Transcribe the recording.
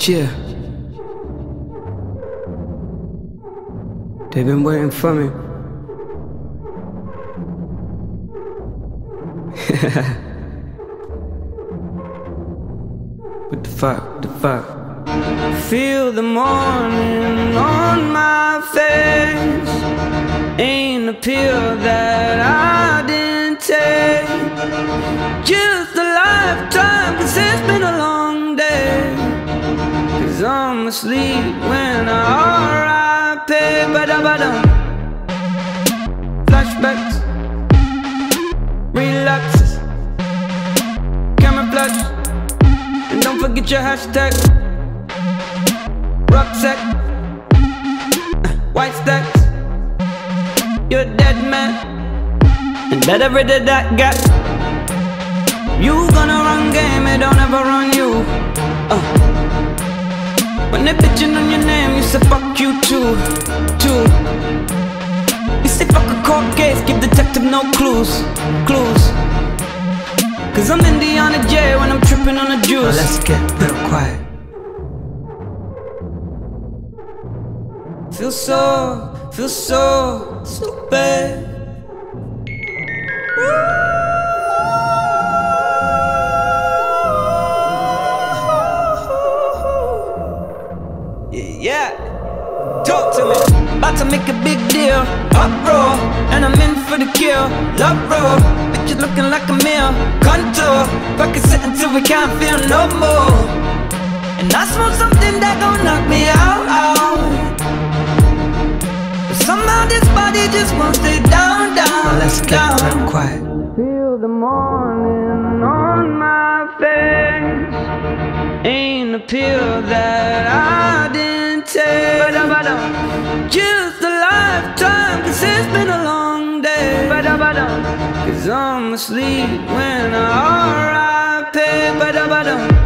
Yeah. They've been waiting for me. What the fuck, the fuck? Feel the morning on my face. Ain't a pill that I didn't take. Just a lifetime, 'cause it's been a long day. 'Cause I'm asleep when I r.i.p. Ba-da-ba-dum. Flashbacks, relapses, camera flash, and don't forget your hashtag. Rucksack, white stacks, you're a dead man, and better rid of that gap. You gonna run game, it don't ever run you. When they bitchin' on your name, you say fuck you too. You say fuck a court case, give detective no clues. 'Cause I'm Indiana J when I'm tripping on the juice. Now let's get real quiet. Feel so stupid. Yeah, talk to me. About to make a big deal. Uproar, and I'm in for the kill. Love roll, bitches looking like a meal. Contour, fucking sit until we can't feel no more. And I smoke something that gon' knock me out. But somehow this body just won't stay down. Now let's get real quiet. Feel the morning on my face. Ain't a pill that I didn't take. Just a lifetime, 'cause it's been a long day. 'Cause I'm asleep when I r.i.p.